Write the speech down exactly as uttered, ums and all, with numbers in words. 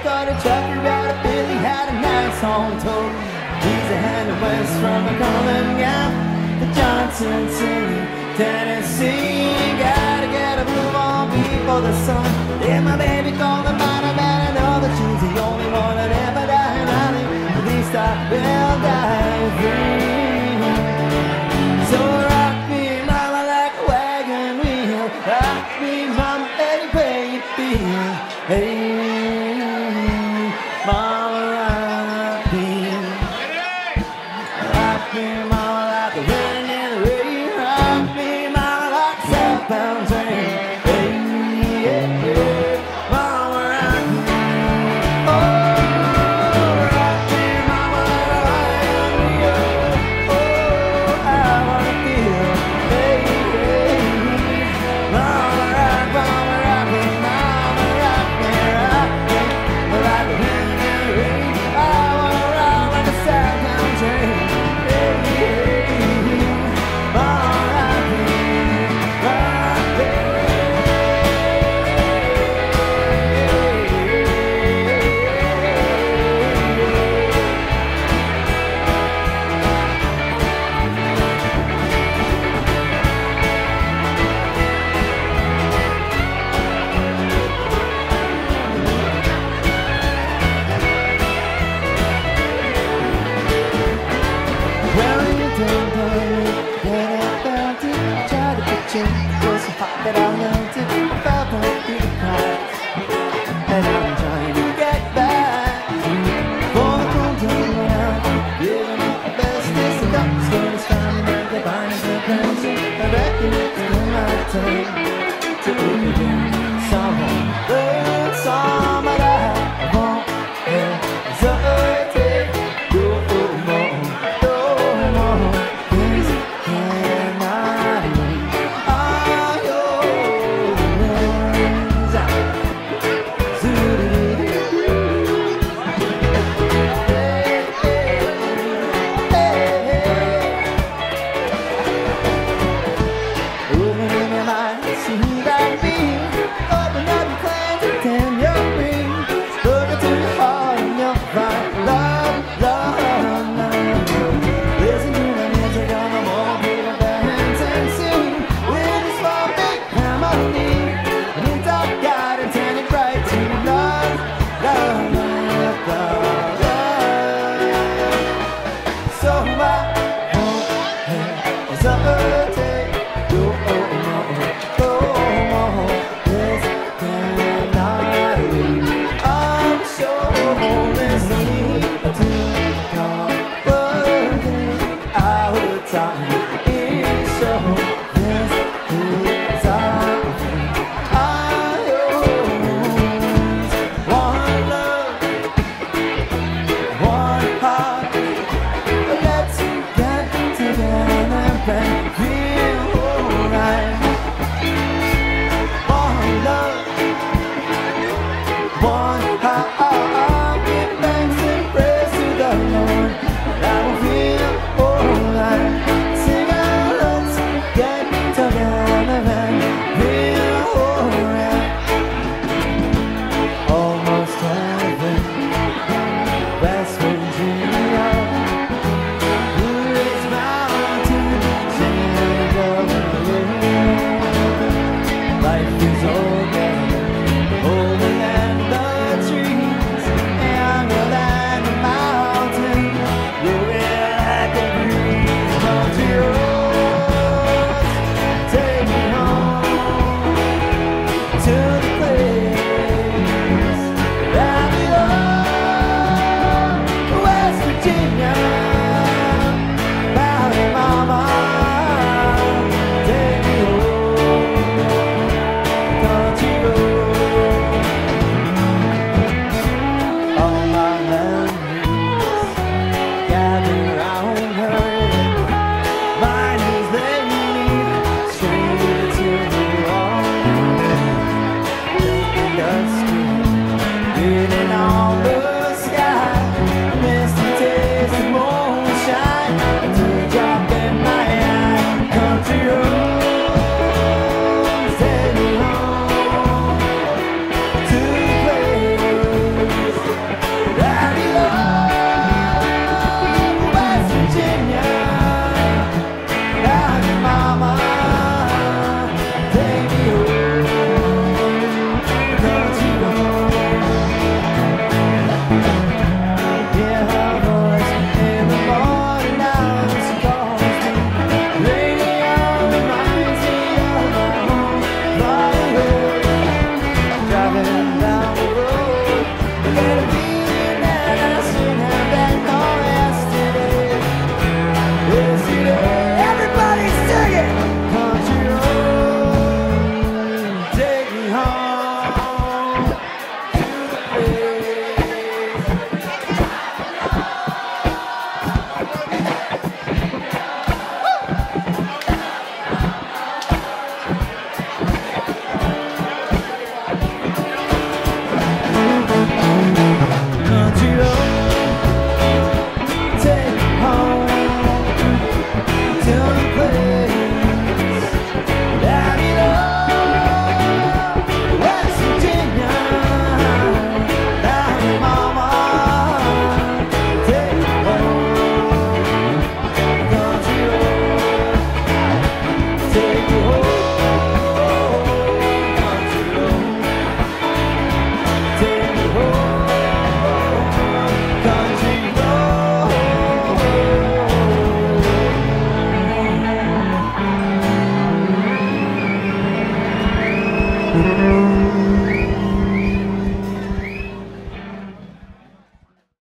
but a trucker out of Philly had a nice home tour. He's a hand west from a common gap, the Johnson City, Tennessee. Gotta get a move on before the sun. Yeah, my baby called the bottom, and I know that she's the only one that ever died. At least I will die free. So rock me, mama, like a wagon wheel. Rock me, mama, any way you feel. Hey, mama, rock me. Rock me, mama, like a wind in the rain. Rock me, mama, like a southbound train. Hey, yeah, yeah, mama, rock me. Oh, rock me, mama, like a wagon wheel. Oh, I wanna feel. Hey, hey, mama, rock, mama, rock me, mama, rock me, rock me, like a wind in the rain. I wanna rock like a southbound train. Hey, hey, mama, rock me, rock me. Well, you don't know when I felt it. Tried to put you, it was so hot that I melted. I felt like being hot, and I'm trying to get back. For the cold don't run out, giving it the best. This the doctor's gonna start me like the binding the pencil. I reckon it's still my turn to begin. Someone learn some of that. I won't hesitate no more, no more. This cannot wait. Are yours. Zoo-doo-doo-doo. Hey, hey, hey, hey. Open in your mind, see that beam. Open up your plans and tend your dreams. Look into your heart and you'll find love, love, love. Listen to the music on the wall, people dance and sing with a small big harmony. And it's all God intended right to love, love, love, love, love. So I won't hesitate no more, no more. This cannot wait. I'm so listening to comforting our time is so. This is our thing. Our yours. One love, one heart. Let's get together and feel alright. One love, one heart. Give thanks Thank you.